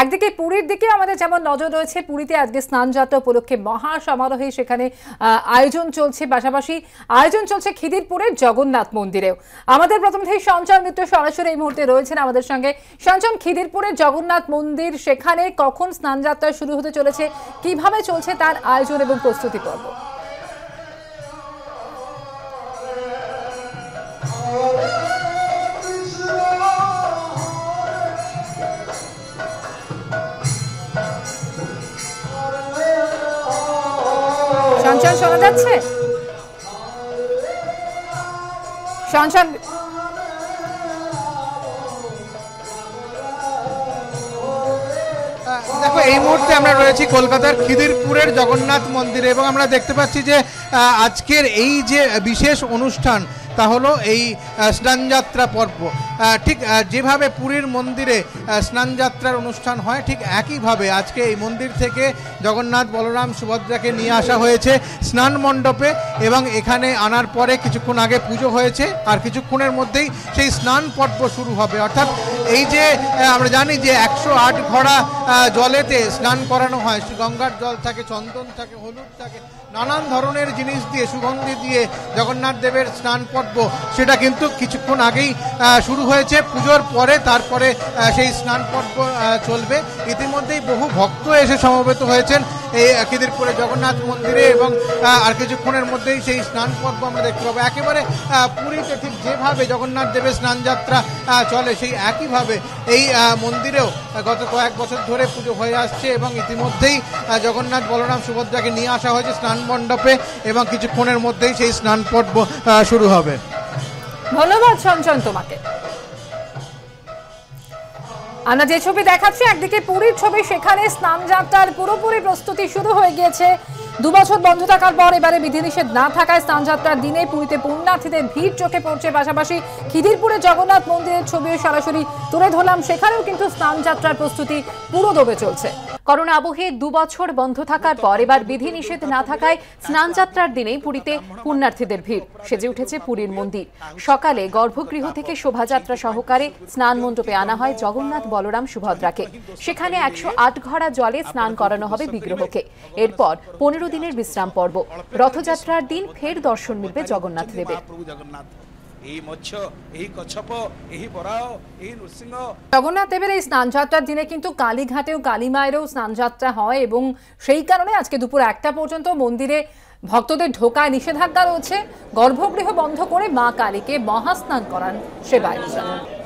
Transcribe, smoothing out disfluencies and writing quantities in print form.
একদিকে পুরীর দিকে আমাদের যেমন নজর রয়েছে, পুরীতে আজকে স্নানযাত্রা উপলক্ষে মহা সমারোহে সেখানে আয়োজন চলছে, পাশাপাশি আয়োজন চলছে খিদিরপুরের জগন্নাথ মন্দিরেও। আমাদের প্রতিনিধি সঞ্চয় মিত্র সরাসরি এই মুহূর্তে রয়েছেন আমাদের সঙ্গে। সঞ্চয়, খিদিরপুরের জগন্নাথ মন্দির, সেখানে কখন স্নানযাত্রা শুরু হতে চলেছে, কিভাবে চলছে তার আয়োজন এবং প্রস্তুতি পর্ব? সঞ্চয় শোনা যাচ্ছে? সঞ্চয়, দেখো এই মুহূর্তে আমরা রয়েছি কলকাতার খিদিরপুরের জগন্নাথ মন্দিরে এবং আমরা দেখতে পাচ্ছি যে আজকের এই যে বিশেষ অনুষ্ঠান তা হলো এই স্নানযাত্রা পর্ব। ঠিক যেভাবে পুরীর মন্দিরে স্নানযাত্রার অনুষ্ঠান হয়, ঠিক একইভাবে আজকে এই মন্দির থেকে জগন্নাথ বলরাম সুভদ্রাকে নিয়ে আসা হয়েছে স্নান মণ্ডপে এবং এখানে আনার পরে কিছুক্ষণ আগে পুজো হয়েছে আর কিছুক্ষণের মধ্যেই সেই স্নান পর্ব শুরু হবে। অর্থাৎ এই যে আমরা জানি যে 108 ঘড়া জলেতে স্নান করানো হয়, গঙ্গার জল থাকে, চন্দন থাকে, হলুদ থাকে, নানান ধরনের জিনিস দিয়ে সুগন্ধি দিয়ে জগন্নাথ দেবের স্নান পর্ব সেটা কিন্তু কিছুক্ষণ আগেই শুরু হয়েছে। পুজোর পরে তারপরে সেই স্নান পর্ব চলবে। ইতিমধ্যেই বহু ভক্ত এসে সমবেত হয়েছেন এই খিদিরপুরে জগন্নাথ মন্দিরে এবং আর কিছুক্ষণের মধ্যেই সেই স্নান পর্ব আমরা দেখতে পাবো। একেবারে পুরীতে ঠিক যেভাবে জগন্নাথ দেবের স্নানযাত্রা চলে সেই একইভাবে এই মন্দিরেও গত কয়েক বছর ধরে পুজো হয়ে আসছে এবং ইতিমধ্যেই জগন্নাথ বলরাম সুভদ্রাকে নিয়ে আসা হয়েছে স্নান মণ্ডপে এবং কিছুক্ষণের মধ্যেই সেই স্নান পর্ব শুরু হবে। ধন্যবাদ সঞ্চয় তোমাকে। আমরা যে ছবি দেখাচ্ছি একদিকে পুরীর ছবি, সেখানে স্নানযাত্রার পুরোপুরি প্রস্তুতি শুরু হয়ে গিয়েছে। 2 বছর বন্ধ থাকার পর এবারে বিধিনিষেধ না থাকায় স্নানযাত্রার দিনে পুরীতে পুণ্যার্থীদের ভিড় চোখে পড়ছে। পাশাপাশি খিদিরপুরে জগন্নাথ মন্দিরের ছবিও সরাসরি তুলে ধরলাম, সেখানেও কিন্তু স্নানযাত্রার প্রস্তুতি পুরো দমে চলছে। করোনা আবহে 2 বছর বন্ধ থাকার পর এবার বিধিনিষেধ না থাকায় স্নানযাত্রার দিনেই পুরীতে পুণ্যার্থীদের ভিড় সেজে উঠেছে পুরীর মন্দির। সকালে গর্ভগৃহ থেকে শোভাযাত্রা সহকারে স্নান মণ্ডপে আনা হয় জগন্নাথ বলরাম সুভদ্রাকে। সেখানে 108 ঘড়া জলে স্নান করানো হবে বিগ্রহকে। এরপর 15 দিনের বিশ্রাম পর্ব। রথযাত্রার দিন ফের দর্শন মিলবে জগন্নাথ দেবের। জগন্নাথ দেবের এই স্নানযাত্রার দিনে কিন্তু কালীঘাটেও কালীমায়েরও স্নানযাত্রা হয় এবং সেই কারণে আজকে দুপুর 1টা পর্যন্ত মন্দিরে ভক্তদের ঢোকায় নিষেধাজ্ঞা রয়েছে। গর্ভগৃহ বন্ধ করে মা কালীকে মহাস্নান করান সেবায়তরা।